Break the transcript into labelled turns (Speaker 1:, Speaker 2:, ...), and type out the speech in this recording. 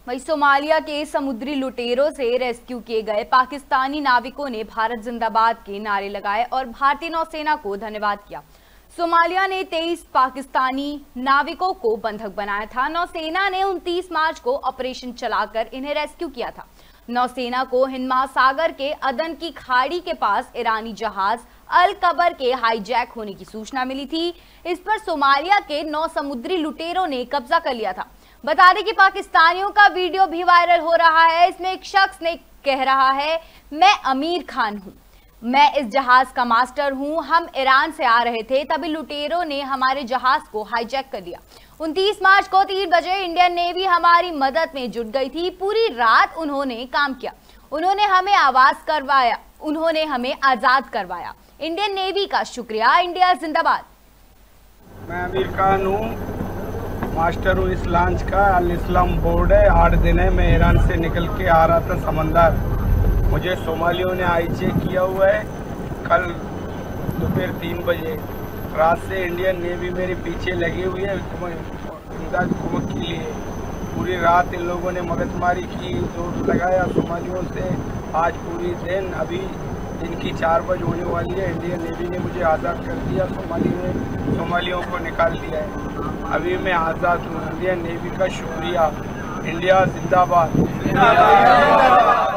Speaker 1: वहीं सोमालिया के समुद्री लुटेरों से रेस्क्यू किए गए पाकिस्तानी नाविकों ने भारत जिंदाबाद के नारे लगाए और भारतीय नौसेना को धन्यवाद किया। सोमालिया ने 23 पाकिस्तानी नाविकों को बंधक बनाया था। नौसेना ने 29 मार्च को ऑपरेशन चलाकर इन्हें रेस्क्यू किया था। नौसेना को हिंद महासागर के अदन की खाड़ी के पास ईरानी जहाज अल कबर के हाईजैक होने की सूचना मिली थी। इस पर सोमालिया के 9 समुद्री लुटेरों ने कब्जा कर लिया था। बता दें कि पाकिस्तानियों का वीडियो भी वायरल हो रहा है। इसमें एक शख्स ने कह रहा है, मैं अमीर खान हूं, मैं इस जहाज का मास्टर हूं, हम ईरान से आ रहे थे, तभी लुटेरों ने हमारे जहाज को हाईजैक कर लिया। 29 मार्च को 3 बजे इंडियन नेवी हमारी मदद में जुट गई थी। पूरी रात उन्होंने काम किया, उन्होंने हमें उन्होंने हमें आजाद करवाया। इंडियन नेवी का शुक्रिया। इंडिया जिंदाबाद।
Speaker 2: मैं अमीर खान हूँ, मास्टर हूँ इस लॉन्च का। अल इस्लाम बोर्ड है, 8 दिन है। मैं ईरान से निकल के आ रहा था समंदर, मुझे सोमालियों ने हाईजैक किया हुआ है। कल दोपहर 3 बजे रात से इंडियन नेवी मेरे पीछे लगी हुई है इमदाद के लिए। पूरी रात इन लोगों ने मगजमारी की, जोर लगाया सोमालियों से। आज पूरी दिन, अभी दिन की 4 बजे होने वाली है, इंडियन नेवी ने मुझे आज़ाद कर दिया। सोमालियों को निकाल दिया है। अभी मैं आज़ाद हूँ। इंडियन नेवी का शुक्रिया। इंडिया जिंदाबाद।